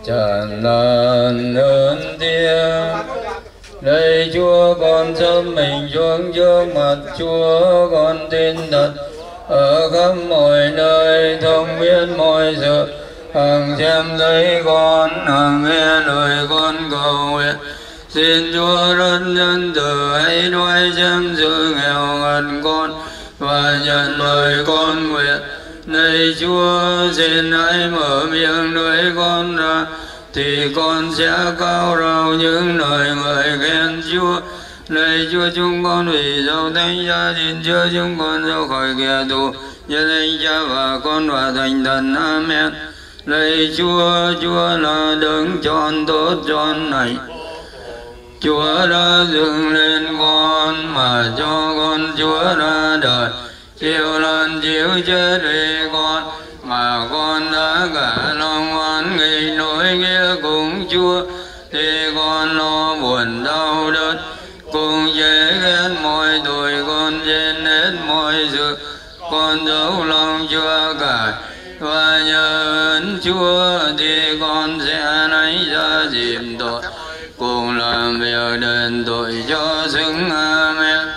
tràn lan hơn tiếng. Lạy Chúa, con sớm mình xuống trước mặt Chúa, con tin thật ở khắp mọi nơi, thông biết mọi sự, hằng xem thấy con, hằng nghe lời con cầu nguyện. Xin Chúa rất nhân từ hãy đoái xem sự nghèo ngần con và nhận lời con nguyện. Này Chúa, xin hãy mở miệng lưỡi con ra, thì con sẽ cao rao những lời ngợi khen Chúa. Này Chúa, chúng con vì dấu thánh giá xin chứa chúng con ra khỏi kẻ thù, nhân danh Cha và Con và Thánh Thần. Amen. Này Chúa, Chúa là đấng chọn tốt chọn này. Chúa đã dựng lên con mà cho con Chúa ra đời, chịu lần chịu chết vì con mà con đã cả lòng oán nghịch nỗi nghĩa cùng Chúa, thì con lo buồn đau đớn cùng chế ghét mọi tội, con trên hết mọi sự, con giấu lòng Chúa cải và nhờ ơn Chúa thì con sẽ lấy ra dìm tội cùng làm việc đền tội cho xứng. Amen.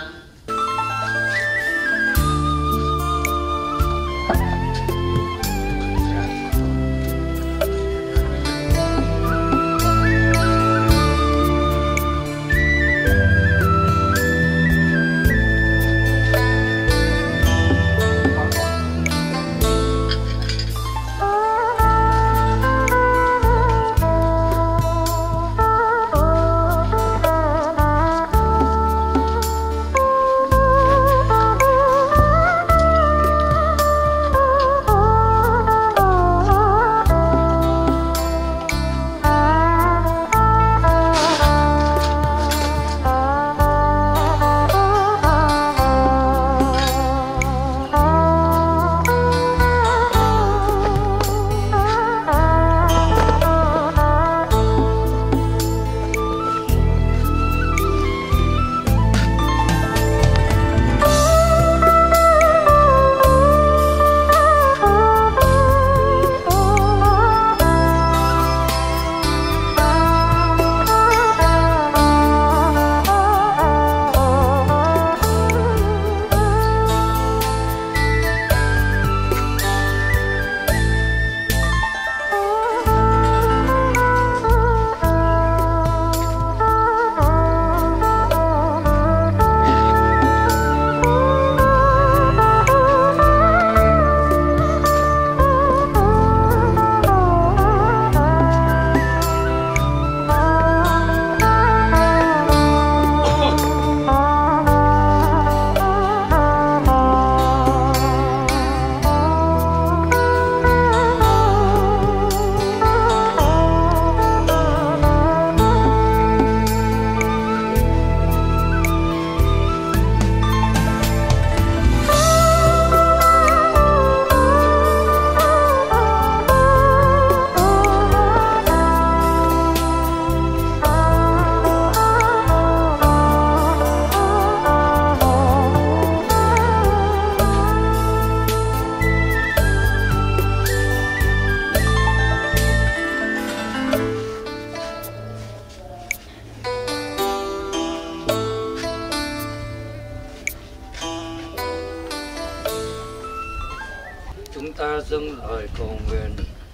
Chúng ta dâng lời cầu nguyện.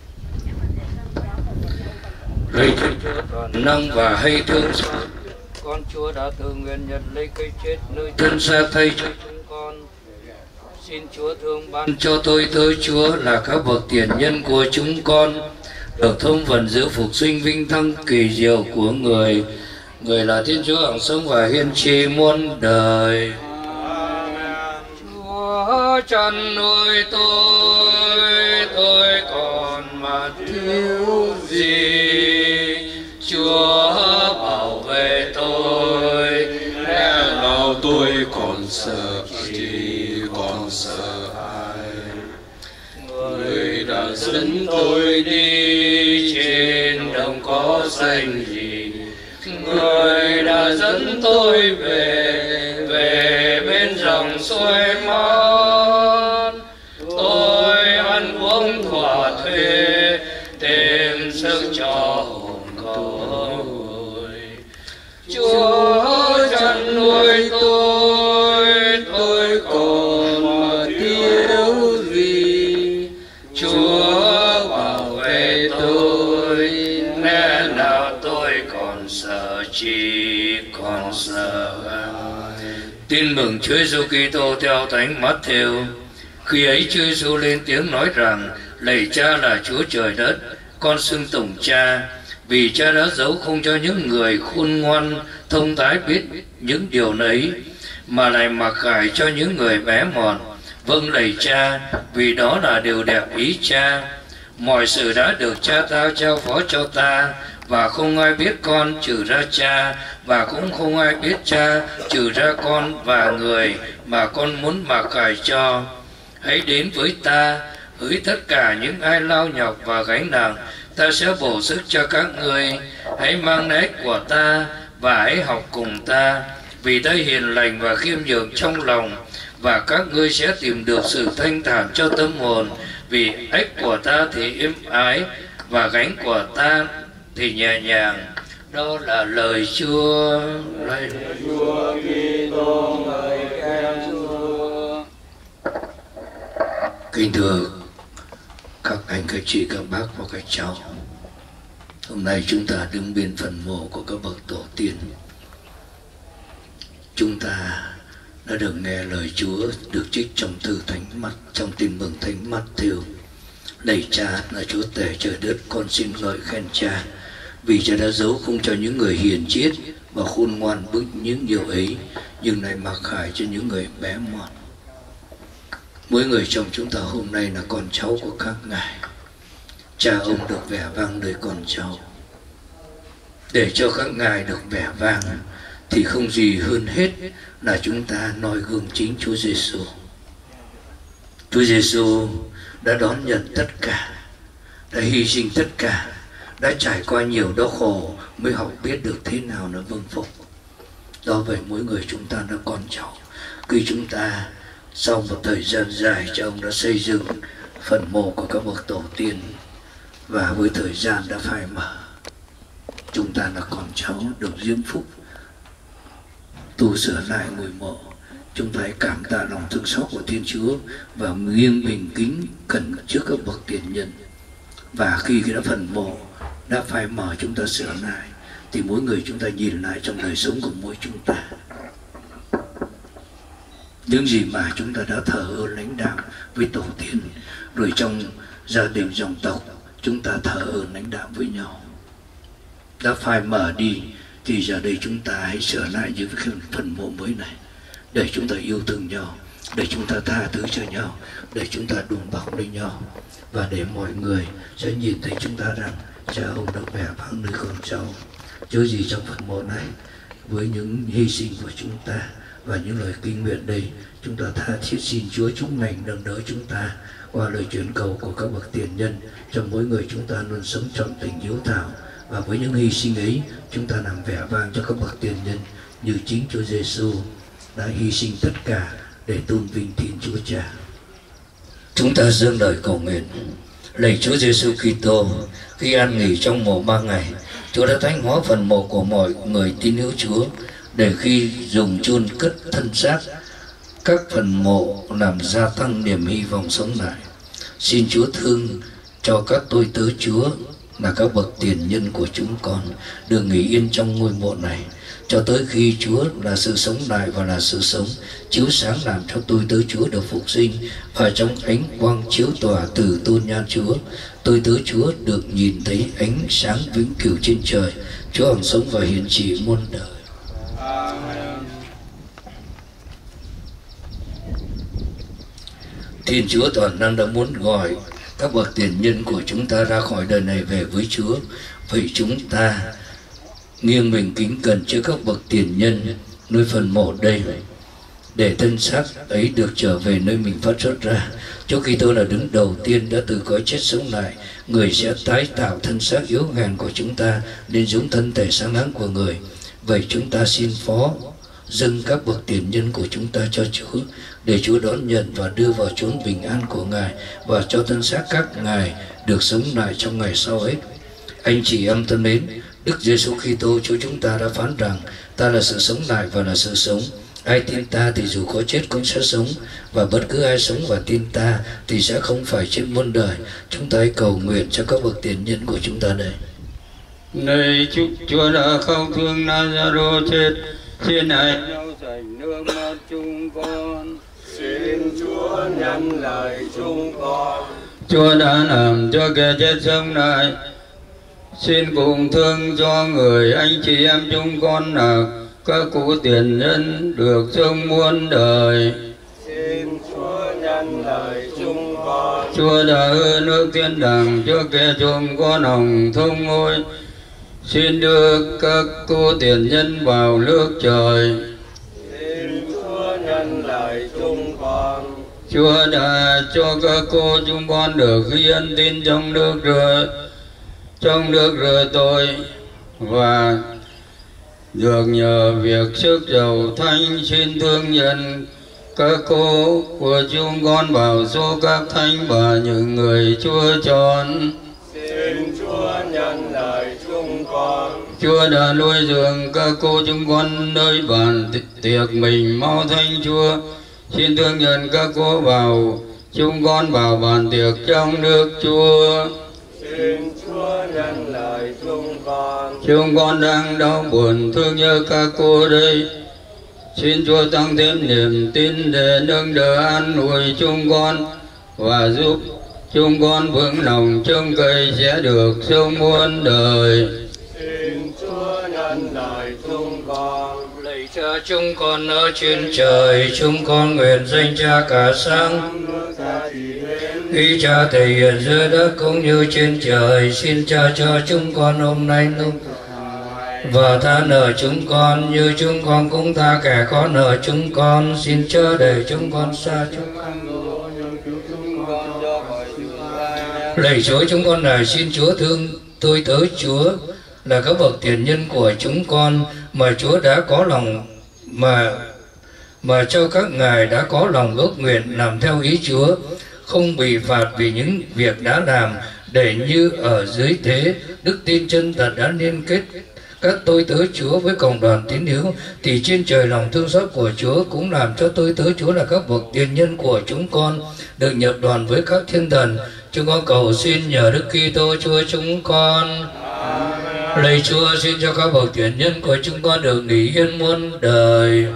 Lạy Chúa toàn năng và hay thương xót, Con Chúa đã tự nguyện nhận lấy cái chết nơi thân xa thay cho chúng con. Xin Chúa thương ban cho tôi tới Chúa là các bậc tiền nhân của chúng con, được thông vận giữa phục sinh vinh thăng kỳ diệu của người. Người là Thiên Chúa hằng sống và hiên tri muôn đời. Chúa chăn nuôi tôi còn mà thiếu gì. Chúa bảo vệ tôi, lẽ nào tôi còn sợ gì, còn sợ ai? Người đã dẫn tôi đi trên đồng có xanh gì, người đã dẫn tôi về bên dòng suối mát. Tôi ăn uống thỏa thuê, tìm sức cho hồn tôi. Chúa chăn nuôi tôi còn mà thiếu gì. Chúa bảo vệ tôi, nên nào tôi còn sợ chi, còn sợ ai. Tin mừng Chúa Giêsu Kitô theo Thánh Matthew. Khi ấy Chúa Giêsu lên tiếng nói rằng: lạy Cha là Chúa trời đất, con xưng tụng Cha, vì Cha đã giấu không cho những người khôn ngoan thông thái biết những điều ấy, mà lại mặc khải cho những người bé mọn. Vâng lạy Cha, vì đó là điều đẹp ý Cha. Mọi sự đã được Cha ta trao phó cho ta, và không ai biết con trừ ra Cha, và cũng không ai biết Cha trừ ra con và người mà con muốn mặc khải cho. Hãy đến với ta, hỡi tất cả những ai lao nhọc và gánh nặng, ta sẽ bổ sức cho các ngươi. Hãy mang nét của ta và hãy học cùng ta, vì ta hiền lành và khiêm nhường trong lòng, và các ngươi sẽ tìm được sự thanh thản cho tâm hồn. Vì ách của ta thì êm ái, và gánh của ta thì nhẹ nhàng. Đó là lời Chúa. Lạy Chúa Kitô, ngợi khen Chúa. Kính thưa các anh, các chị, các bác và các cháu, hôm nay chúng ta đứng bên phần mộ của các bậc tổ tiên. Chúng ta đã được nghe lời Chúa được trích trong thư trong Tin mừng Thánh Matthew. Lạy Cha là Chúa tể trời đất, con xin ngợi khen Cha, vì Cha đã giấu không cho những người hiền triết và khôn ngoan biết những điều ấy, nhưng lại mặc khải cho những người bé mọn. Mỗi người trong chúng ta hôm nay là con cháu của các ngài. Cha ông được vẻ vang đời con cháu. Để cho các ngài được vẻ vang thì không gì hơn hết là chúng ta noi gương chính Chúa Giêsu. Chúa Giêsu đã đón nhận tất cả, đã hy sinh tất cả, đã trải qua nhiều đau khổ mới học biết được thế nào là vâng phục. Do vậy mỗi người chúng ta là con cháu. Khi chúng ta sau một thời gian dài, cha ông đã xây dựng phần mộ của các bậc tổ tiên, và với thời gian đã phai mờ, chúng ta là con cháu được diễm phúc tu sửa lại ngôi mộ. Chúng ta hãy cảm tạ lòng thương xót của Thiên Chúa và nghiêng mình kính cẩn trước các bậc tiền nhân. Và khi đã phần mộ đã phai mờ, chúng ta sửa lại, thì mỗi người chúng ta nhìn lại trong đời sống của mỗi chúng ta, những gì mà chúng ta đã thờ ơ lãnh đạo với tổ tiên, rồi trong gia đình dòng tộc chúng ta thờ ơ lãnh đạo với nhau, đã phai mờ đi, thì giờ đây chúng ta hãy sửa lại những phần mộ mới này, để chúng ta yêu thương nhau, để chúng ta tha thứ cho nhau, để chúng ta đùm bọc lên nhau, và để mọi người sẽ nhìn thấy chúng ta rằng cha ông đã vẻ vang nơi con cháu. Chớ gì trong phần mộ này, với những hy sinh của chúng ta và những lời kinh nguyện đây, chúng ta tha thiết xin Chúa chúc lành nâng đỡ chúng ta qua lời chuyển cầu của các bậc tiền nhân, cho mỗi người chúng ta luôn sống trọn tình hiếu thảo, và với những hy sinh ấy chúng ta làm vẻ vang cho các bậc tiền nhân, như chính Chúa Giêsu đã hy sinh tất cả để tôn vinh Thiên Chúa Cha. Chúng ta dâng lời cầu nguyện. Lạy Chúa Giêsu Kitô, khi an nghỉ trong mộ 3 ngày, Chúa đã thánh hóa phần mộ của mọi người tín hữu Chúa, để khi dùng chôn cất thân xác, các phần mộ làm gia tăng niềm hy vọng sống lại. Xin Chúa thương cho các tôi tớ Chúa là các bậc tiền nhân của chúng con được nghỉ yên trong ngôi mộ này, cho tới khi Chúa là sự sống lại và là sự sống chiếu sáng, làm cho tôi tớ Chúa được phục sinh, và trong ánh quang chiếu tỏa từ tôn nhan Chúa, tôi tớ Chúa được nhìn thấy ánh sáng vĩnh cửu trên trời. Chúa hằng sống và hiển trị muôn đời. Thiên Chúa toàn năng đã muốn gọi các bậc tiền nhân của chúng ta ra khỏi đời này về với Chúa. Vậy chúng ta nghiêng mình kính cẩn trước các bậc tiền nhân nơi phần mộ đây, để thân xác ấy được trở về nơi mình phát xuất ra. Chúa Kitô là đứng đầu tiên đã từ cõi chết sống lại, người sẽ tái tạo thân xác yếu hèn của chúng ta nên giống thân thể sáng láng của người. Vậy chúng ta xin phó dâng các bậc tiền nhân của chúng ta cho Chúa, để Chúa đón nhận và đưa vào chốn bình an của Ngài, và cho thân xác các Ngài được sống lại trong ngày sau ấy. Anh chị em thân mến, Đức Giêsu Kitô Chúa chúng ta đã phán rằng ta là sự sống lại và là sự sống. Ai tin ta thì dù có chết cũng sẽ sống, và bất cứ ai sống và tin ta thì sẽ không phải chết muôn đời. Chúng ta hãy cầu nguyện cho các bậc tiền nhân của chúng ta đây. Này Chúa đã không thương Lazaro chết, xin hãy lau sạch nước mắt chúng con. Xin Chúa nhân lời chúng con. Chúa đã làm cho kẻ chết sống lại, xin cùng thương cho người anh chị em chúng con là các cụ tiền nhân được sống muôn đời. Xin Chúa nhân lời chúng con. Chúa đã hứa nước thiên đàng cho kẻ trộm con hồng thông ngôi, xin đưa các cô tiền nhân vào nước trời. Xin Chúa nhân lời chúng con. Chúa đã cho các cô chúng con được hiến tin trong nước rửa tội, và được nhờ việc sức giàu thánh xin thương nhận các cô của chúng con vào số các thánh và những người Chúa chọn. Xin Chúa nhân lời chúng con. Chúa đã nuôi dưỡng các cô chúng con nơi bàn tiệc mình mau thánh Chúa, xin thương nhận các cô vào chúng con vào bàn tiệc trong nước Chúa. Xin Chúa nhân lời chúng con. Chúng con đang đau buồn thương nhớ các cô đây, xin Chúa tăng thêm niềm tin để nâng đỡ an ủi chúng con và giúp chúng con vững lòng trông cậy sẽ được sống muôn đời. Xin Chúa nhân lời chúng con. Lạy Cha chúng con ở trên trời, chúng con nguyện danh Cha cả sáng, ý Cha thể hiện dưới đất cũng như trên trời. Xin Cha cho chúng con hôm nay lúc và tha nợ chúng con như chúng con cũng tha kẻ có nợ chúng con. Xin chớ để chúng con xa chúng con. Lạy Chúa, chúng con này xin Chúa thương tôi tớ Chúa là các bậc tiền nhân của chúng con mà Chúa đã có lòng mà cho các ngài đã có lòng ước nguyện làm theo ý Chúa, không bị phạt vì những việc đã làm, để như ở dưới thế đức tin chân thật đã liên kết các tôi tớ Chúa với cộng đoàn tín hữu, thì trên trời lòng thương xót của Chúa cũng làm cho tôi tớ Chúa là các bậc tiền nhân của chúng con được nhập đoàn với các thiên thần. Chúng con cầu xin nhờ Đức Kitô Chúa chúng con. Lạy Chúa, xin cho các bậc tiền nhân của chúng con được nghỉ yên muôn đời.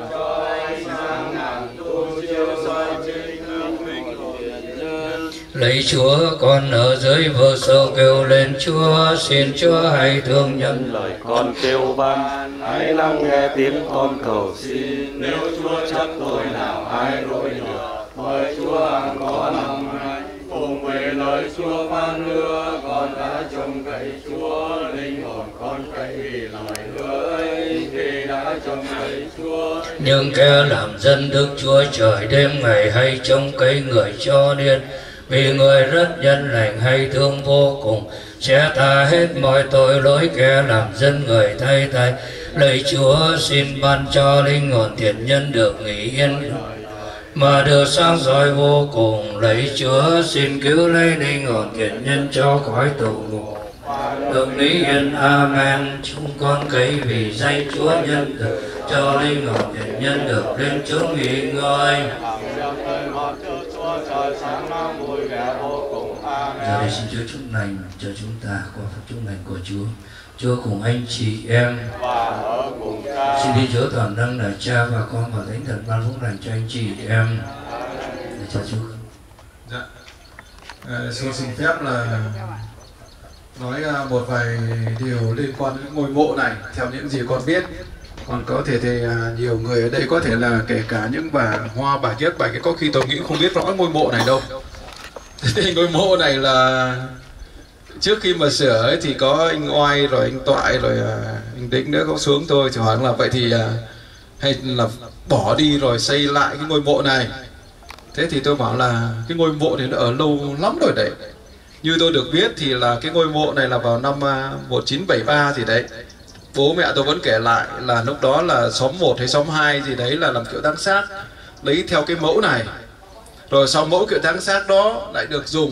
Lạy Chúa, con ở dưới vực sâu kêu lên Chúa, xin Chúa hãy thương nhận lời con kêu van, hãy lắng nghe tiếng con cầu xin. Nếu Chúa trách tội nào ai lỗi được, mời Chúa hằng có lòng hay. Cùng về lời Chúa phán hứa, con đã trông cậy Chúa, linh hồn con cậy vì lời hứa ấy, khi đã trông cậy Chúa. Nhưng kẻ làm dân Đức Chúa trời đêm ngày hay trông cậy người cho nên, vì người rất nhân lành hay thương vô cùng, sẽ tha hết mọi tội lỗi kẻ làm dân người thay thay. Lạy Chúa, xin ban cho linh hồn thiện nhân được nghỉ yên mà được sáng soi vô cùng. Lạy Chúa, xin cứu lấy linh hồn thiện nhân cho khỏi tù ngục được nghỉ yên. Amen. Chúng con cậy vì danh Chúa nhân từ cho linh hồn thiện nhân được lên chốn nghỉ ngơi. Giờ đây xin Chúa chúc lành cho chúng ta qua phép chúc lành của Chúa. Chúa cùng anh chị em xin đi Chúa toàn năng là Cha và Con và Thánh Thần ban phúc lành cho anh chị em. Chào Chúa. Dạ. Xin phép là nói một vài điều liên quan đến ngôi mộ này theo những gì con biết. Còn có thể thì nhiều người ở đây có thể là kể cả những bà Hoa, bà Kiết, bà cái có khi tôi nghĩ không biết rõ ngôi mộ này đâu. Thì ngôi mộ này là trước khi mà sửa ấy thì có anh Oai rồi anh Toại rồi anh Đĩnh nữa có xuống tôi thì hỏi là vậy thì hay là bỏ đi rồi xây lại cái ngôi mộ này. Thế thì tôi bảo là cái ngôi mộ này nó ở lâu lắm rồi đấy. Như tôi được biết thì là cái ngôi mộ này là vào năm 1973 gì đấy. Bố mẹ tôi vẫn kể lại là lúc đó là xóm 1 hay xóm 2 gì đấy là làm kiểu táng xác, lấy theo cái mẫu này. Rồi sau mẫu kiểu táng xác đó lại được dùng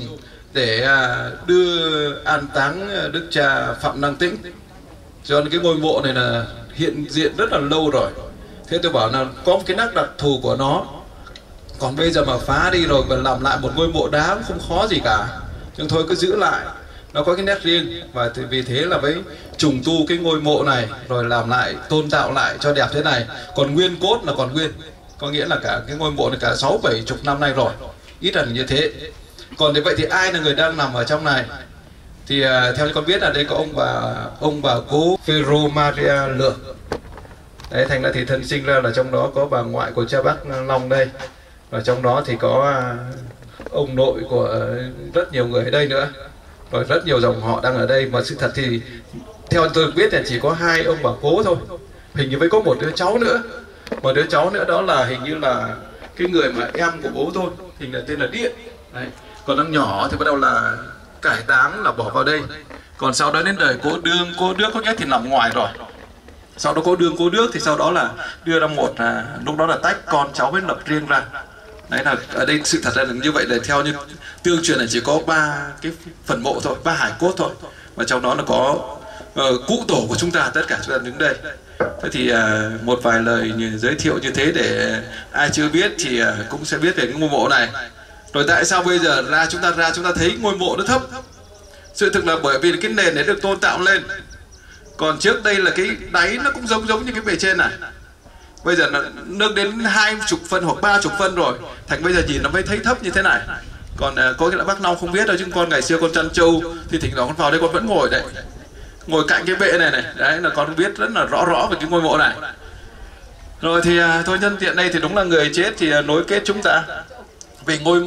để đưa an táng đức cha Phạm Năng Tĩnh. Cho nên cái ngôi mộ này là hiện diện rất là lâu rồi. Thế tôi bảo là có một cái nét đặc thù của nó. Còn bây giờ mà phá đi rồi và làm lại một ngôi mộ đá cũng không khó gì cả. Nhưng thôi cứ giữ lại, nó có cái nét riêng. Và vì thế là mới trùng tu cái ngôi mộ này, rồi làm lại, tôn tạo lại cho đẹp thế này. Còn nguyên cốt là còn nguyên, có nghĩa là cả cái ngôi mộ này cả 60-70 năm nay rồi, ít là như thế. Còn thế vậy thì ai là người đang nằm ở trong này? Thì theo như con biết là đây có ông bà cố Phêrô Maria Lượng. Đấy, thành ra thì thân sinh ra là trong đó có bà ngoại của cha Bác Long đây. Và trong đó thì có ông nội của rất nhiều người ở đây nữa. Và rất nhiều dòng họ đang ở đây. Mà sự thật thì theo tôi biết là chỉ có 2 ông bà cố thôi. Hình như mới có một đứa cháu nữa. Một đứa cháu nữa đó là hình như là cái người mà em của bố tôi, hình là tên là Điện. Đấy. Còn ông nhỏ thì bắt đầu là cải táng, là bỏ vào đây. Còn sau đó đến đời cố Đước có nhất thì nằm ngoài rồi. Sau đó cố Đước thì sau đó là đưa ra một lúc đó là tách con cháu mới lập riêng ra. Đấy là ở đây sự thật là như vậy, là theo như tương truyền là chỉ có 3 cái phần mộ thôi, 3 hải cốt thôi. Và trong đó là có cụ tổ của chúng ta, tất cả chúng ta đứng đây. Thế thì một vài lời giới thiệu như thế để ai chưa biết thì cũng sẽ biết về cái ngôi mộ này. Rồi tại sao bây giờ chúng ta thấy ngôi mộ nó thấp? Sự thực là bởi vì cái nền này được tôn tạo lên. Còn trước đây là cái đáy nó cũng giống như cái bề trên này. Bây giờ nó nâng đến 20 phân hoặc 30 phân rồi, thành bây giờ nhìn nó mới thấy thấp như thế này. Còn có nghĩa là bác Long không biết đâu, chứ con ngày xưa con chăn trâu thì thỉnh thoảng con vào đây con vẫn ngồi đấy, ngồi cạnh cái bệ này. Đấy là con biết rất là rõ về cái ngôi mộ này. Rồi thì thôi nhân tiện đây thì đúng là người chết thì nối kết chúng ta về ngôi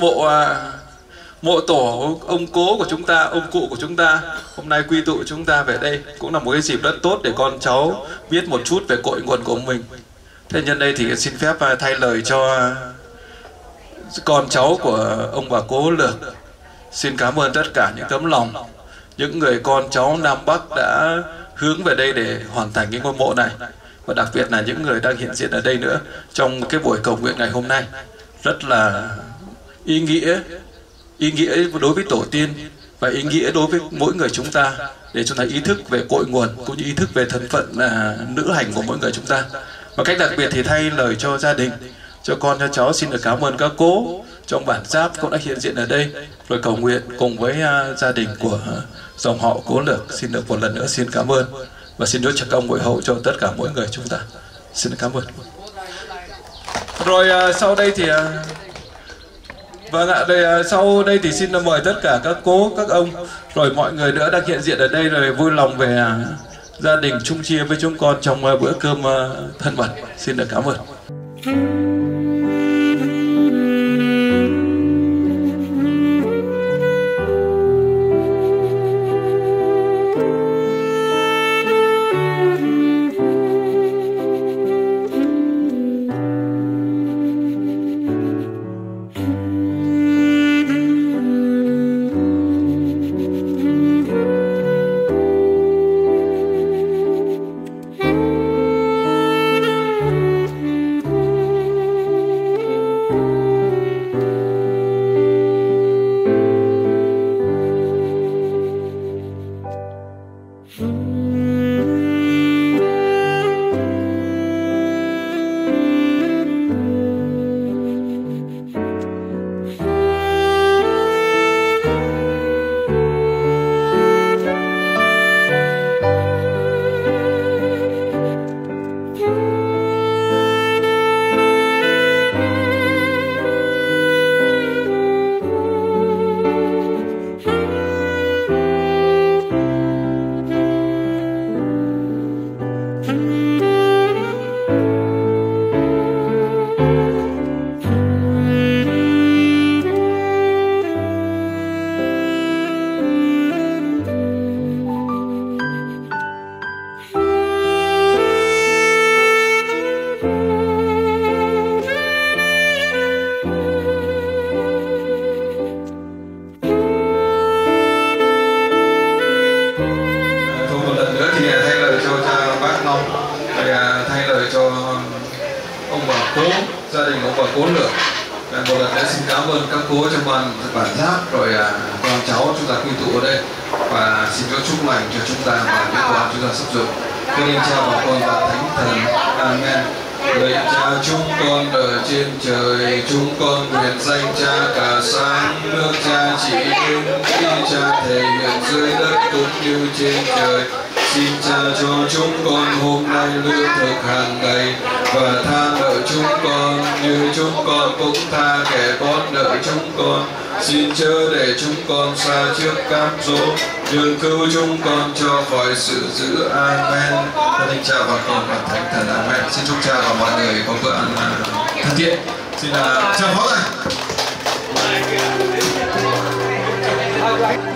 mộ tổ ông cố của chúng ta, ông cụ của chúng ta. Hôm nay quy tụ chúng ta về đây cũng là một cái dịp rất tốt để con cháu biết một chút về cội nguồn của mình. Thế nhân đây thì xin phép thay lời cho con cháu của ông bà cố Lược. Xin cảm ơn tất cả những tấm lòng, những người con cháu Nam Bắc đã hướng về đây để hoàn thành cái ngôi mộ này. Và đặc biệt là những người đang hiện diện ở đây nữa trong cái buổi cầu nguyện ngày hôm nay. Rất là ý nghĩa đối với tổ tiên và ý nghĩa đối với mỗi người chúng ta, để chúng ta ý thức về cội nguồn cũng như ý thức về thân phận nữ hành của mỗi người chúng ta. Và cách đặc biệt thì thay lời cho gia đình, cho con cho cháu xin được cảm ơn các cố trong bản giáp cũng đã hiện diện ở đây, rồi cầu nguyện cùng với gia đình của dòng họ Cố Lược. Xin được một lần nữa xin cảm ơn và xin Chúa trắc công bội hậu cho tất cả mỗi người chúng ta. Xin được cảm ơn. Rồi sau đây thì vâng ạ, sau đây thì xin mời tất cả các cố, các ông, rồi mọi người nữa đang hiện diện ở đây, rồi vui lòng về gia đình chung chia với chúng con trong bữa cơm thân mật. Xin được cảm ơn. Gia đình ông bà Cố Lược một lần nữa xin cảm ơn các cố trong bản giáp, rồi con cháu chúng ta quy tụ ở đây và xin Chúa chúc lành cho chúng ta và kết quả chúng ta sắp dụng. Con linh cha và con và thánh thần. Amen. Lạy Cha chúng con ở trên trời, chúng con nguyện danh Cha cả sáng, nước Cha chỉ đến khi Cha thể hiện dưới đất cũng như trên trời. Xin Cha cho chúng con hôm nay lương thực hàng ngày và tha nợ chúng con như chúng con cũng tha kẻ con nợ chúng con. Xin chớ để chúng con xa trước cám dỗ, nhưng cứu chúng con cho khỏi sự dữ. Amen. Con linh Cha và con và thánh thần. Amen. Xin chúc Cha và mọi người có bữa ăn thân thiện. Xin chào phó này.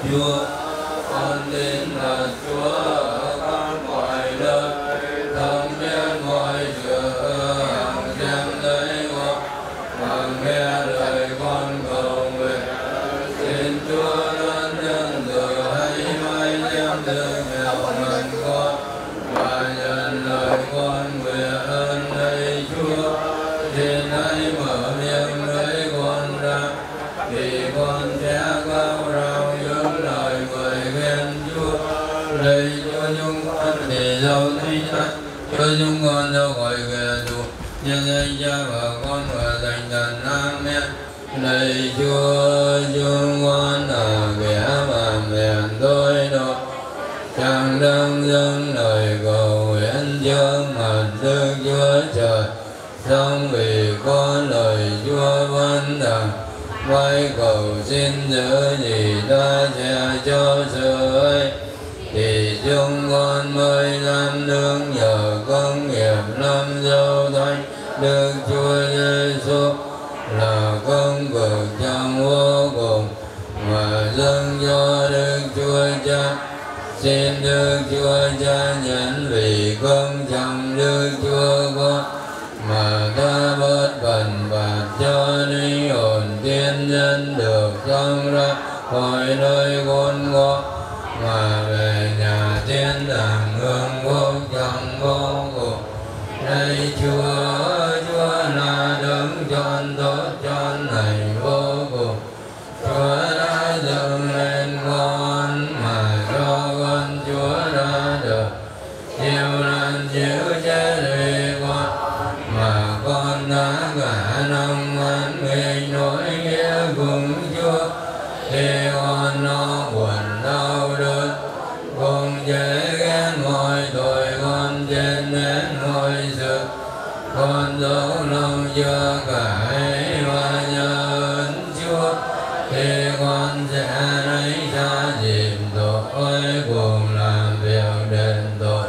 Chúa, con tin là Chúa ở khắp mọi nơi, không biết mọi sự xem thấy con, và nghe lời con cầu nguyện. Xin Chúa luôn nhân từ hay mai đem thương nghèo mình con, và nhận lời con nguyện ơn đây Chúa. Xin hãy mở miệng lưỡi con ra, vì con sẽ cao rao những lời người khen Chúa. Lạy Chúa chúng con thì giàu thi thác, cho chúng con ra khỏi kẻ thù, nhân danh Cha và Con và Thánh Thần. Amen. Lạy Chúa chúng con là kẻ mà mẹn tôi độ, chẳng đang dâng lời cầu nguyện trước mặt Đức Chúa Trời. Song vì có lời Chúa vẫn rằng, quay cầu xin giữ gì ta sẽ cho sự ấy, thì chúng con mới dám nương nhờ công nghiệp làm dấu thánh Đức Chúa Giêsu là công cực trong vô cùng, mà dâng cho Đức Chúa Cha. Xin Đức Chúa Cha nhận vì công trong Đức Chúa Con, mà ta bớt bần bạt cho linh hồn tiên nhân được sống ra khỏi nơi khốn khó, mà về nhà thiên đàng hưởng phúc trong vô cùng. Lạy Chúa, Chúa là đấng chọn tốt chọn lành vô cùng. Chúa đã dâng lên con, mà cho con Chúa đã được nhiều lần chịu chết vì con, mà con đã cả năm ăn nghịch nỗi nghĩa cùng Chúa, thì con nó buồn đau đớn cùng dễ ghét mọi tội, con chết đến mọi sự, con dấu lòng chưa cải và nhờ ơn Chúa, thì con sẽ lấy ra dìm tội cùng làm việc đền tội.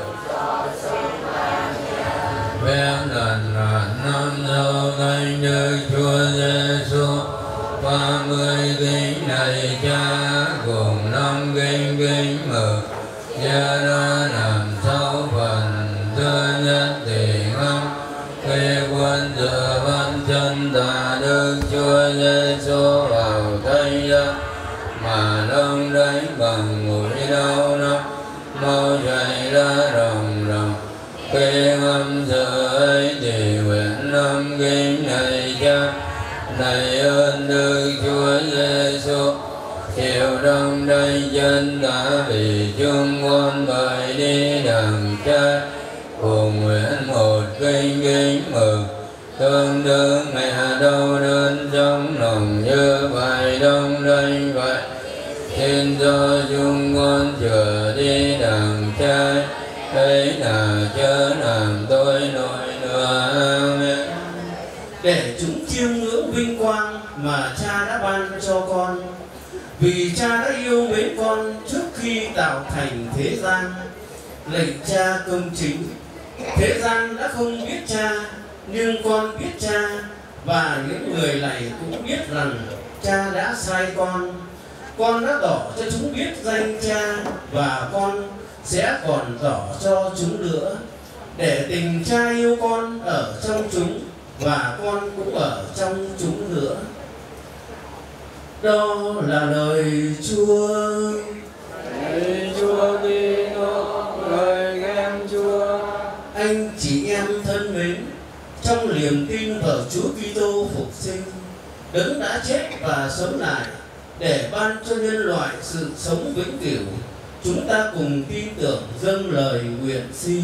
Phép lần năm dấu thánh Đức Chúa Giêsu, 30 kính này Cha cùng 5 kính mừng, Cha đã làm 6 phần thứ nhất thì ngâm khi quân dựa văn chân ta Đức Chúa Giêsu vào thánh giá, mà đông đánh bằng mũi đau nóng mau chảy ra ròng ròng. Khi ngâm sự ấy thì nguyện 5 kính này Cha, lạy ơn Đức Chúa Giêsu, chịu đông đánh chân ta vì chúng con bởi đi đằng Cha, cùng nguyện một kính mừng, tương đương mẹ đau đớn trong lòng như phải đông đánh vậy. Xin cho chúng con chừa đi đằng Cha, ấy là chớ làm tôi nỗi nữa. Amen. Để chúng chiêm ngưỡng vinh quang mà Cha đã ban cho con, vì Cha đã yêu mến con trước khi tạo thành thế gian. Lạy Cha công chính, thế gian đã không biết Cha, nhưng con biết Cha, và những người này cũng biết rằng Cha đã sai con. Con đã tỏ cho chúng biết danh Cha, và con sẽ còn tỏ cho chúng nữa, để tình Cha yêu con ở trong chúng, và con cũng ở trong chúng nữa. Đó là lời Chúa. Lạy Chúa Kitô, lời khen Chúa. Anh chị em thân mến, trong niềm tin vào Chúa Kitô phục sinh, đấng đã chết và sống lại để ban cho nhân loại sự sống vĩnh cửu, chúng ta cùng tin tưởng dâng lời nguyện xin.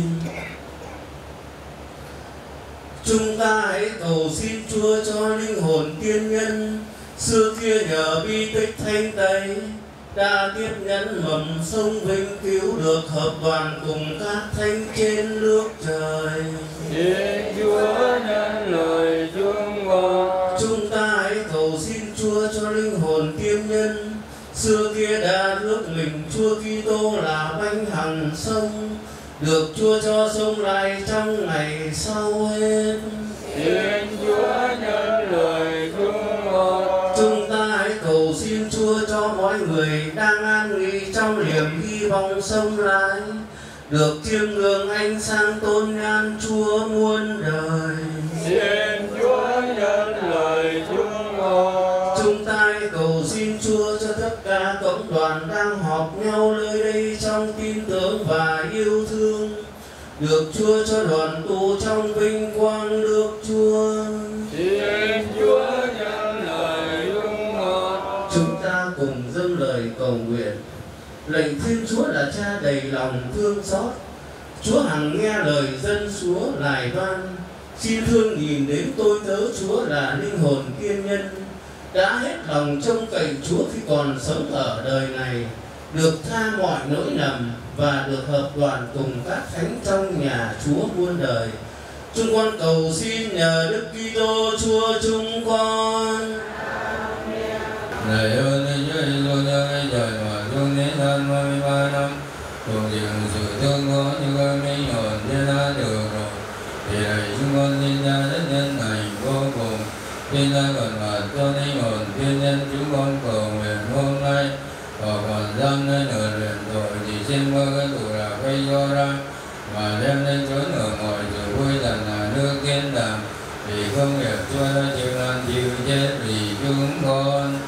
Chúng ta hãy cầu xin Chúa cho linh hồn tiên nhân xưa kia nhờ bi tích thanh tẩy đã tiếp nhận mầm sông vinh cứu, được hợp đoàn cùng các thánh trên nước trời. Xin Chúa nhân lời chúng con. Chúng ta hãy cầu xin Chúa cho linh hồn tiên nhân xưa kia đã rước mình Chúa Kitô là bánh hằng sông, được Chúa cho sông lại trong ngày sau hết. Xin Chúa nhân lời chúng con. Chúng ta hãy cầu xin Chúa cho mọi người đang an an nghỉ trong niềm hy vọng sống lại, được chiêm ngưỡng ánh sáng tôn nhan Chúa muôn đời. Xin Chúa nhân lời chúng con. Chúng ta cầu xin Chúa cho tất cả cộng đoàn đang họp nhau nơi đây trong tin tưởng và yêu thương, được Chúa cho đoàn tụ trong vinh quang nước Chúa. Xin Chúa nhân lời chúng con. Chúng ta cùng dâng lời cầu nguyện. Lạy Thiên Chúa là Cha đầy lòng thương xót, Chúa hằng nghe lời dân Chúa lài van. Xin thương nhìn đến tôi tớ Chúa là linh hồn kiên nhân, đã hết lòng trông cậy Chúa khi còn sống ở đời này, được tha mọi lỗi lầm và được hợp đoàn cùng các thánh trong nhà Chúa muôn đời. Chúng con cầu xin nhờ Đức Kitô Chúa chúng con. Này ơn Chúa Giêsu Chúa trời mà xuống đến hơn 33 năm, cùng chịu sự thương khó như con linh hồn thiên đã được rồi, thì này chúng con xin ra đất nhân thành vô cùng, xin ra còn mặt cho linh hồn thiên nhân chúng con cầu nguyện hôm nay, và còn giam nơi nửa luyện tội thì xin qua cái tù là cây do ra, mà đem lên chốn ở mọi sự vui rằng là nước thiên đàng, vì không nghiệp Chúa đã chịu làm chịu chết vì chúng con.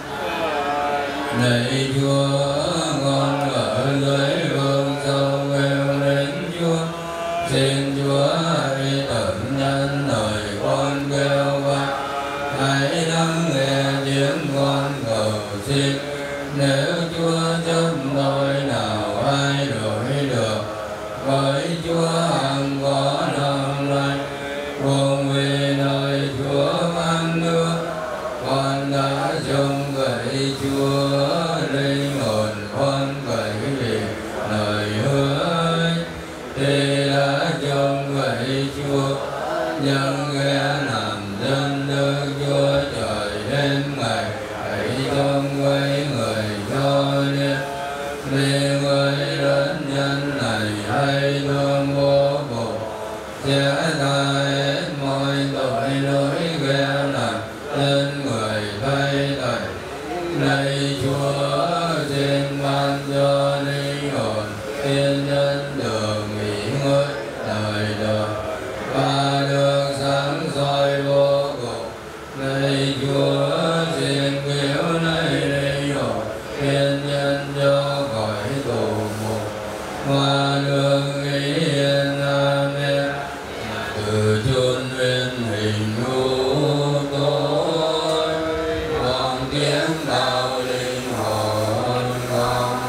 Này Chúa, con ở dưới vương sâu kêu đến Chúa, xin Chúa hãy tận nhân lời con kêu gọi, hãy lắng nghe tiếng con cầu xin. Nếu Chúa chấp tôi nào ai đổi được, với Chúa hằng có lòng lành, cùng vì nơi Chúa mang nước, con đã trông cậy Chúa, linh hồn con cậy vì lời hứa ấy, thì đã trông cậy Chúa, nhưng nghe làm dân Đức Chúa trời đến ngày, hãy trông với người cho nên, vì người lớn nhân này hay thương vô cùng, sẽ tha hết mọi tội lỗi ghê làm lên người thay thầy. Này Chúa, xin ban cho linh hồn thiên nhân được nghỉ ngơi đời đời và được sáng soi vô cùng. Này Chúa, xin cứu lấy linh hồn thiên nhân cho khỏi tù ngục và được nghỉ yên. Amen. Từ chốn nguyên hình hữu tối, con tiếng bao linh hồn con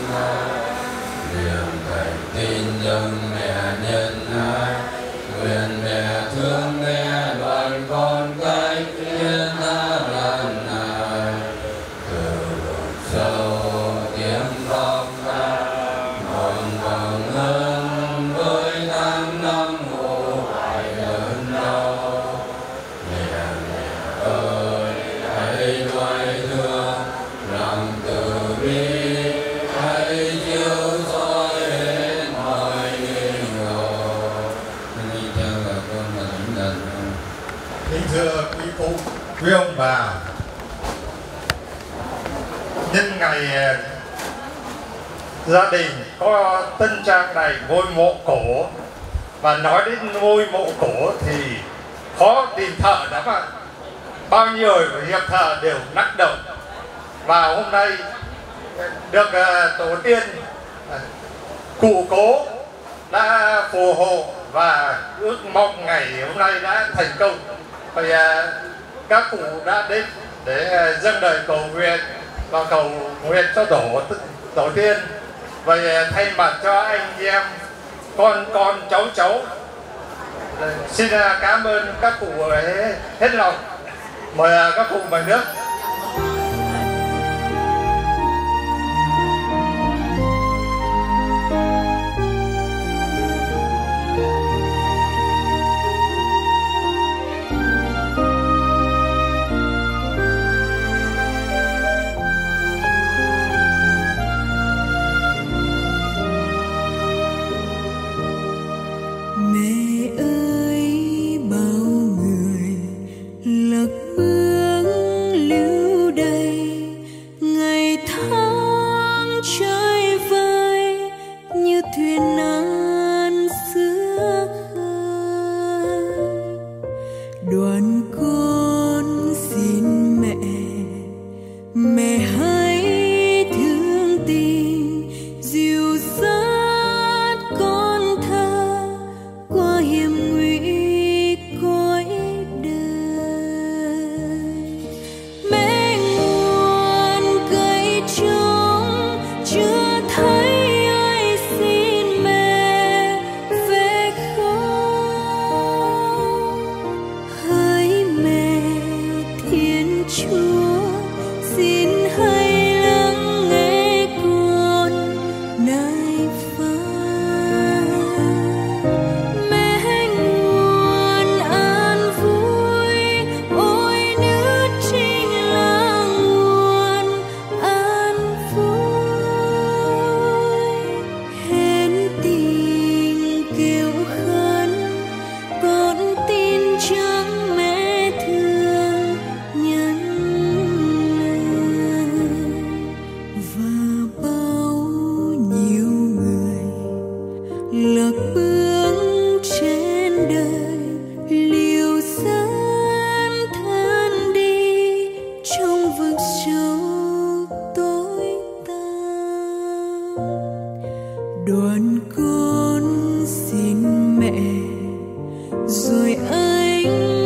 niềm cảnh tin dân mẹ nhân ái, nguyện mẹ thương nghe đoàn con cái thiên tha lần này, từ vực sâu tiếng khóc ca mòn vòng hơn với tháng năm ngủ hoài lớn đau. Mẹ ơi, hãy nuôi thương lòng từ bi, hãy chiếu soi hết mọi nghi ngờ. Xin chào bà con và thánh thần. Kính thưa quý phụ, quý ông bà, nhân ngày gia đình có tân trang này ngôi mộ cổ, và nói đến ngôi mộ cổ thì khó tìm thợ lắm ạ. Bao nhiêu hiệp thợ đều nắc động, và hôm nay được tổ tiên cụ cố đã phù hộ và ước mong ngày hôm nay đã thành công. Vậy các cụ đã đến để dâng lời cầu nguyện và cầu nguyện cho tổ tiên. Vậy thay mặt cho anh em, con cháu xin cảm ơn các cụ hết lòng. Mời các cụ mời nước. Mẹ ơi, bao người lạc bước lưu bao nhiêu người lạc bước trên đời, liều gian than đi trong vực sâu tối tăm. Đoàn con xin mẹ rồi anh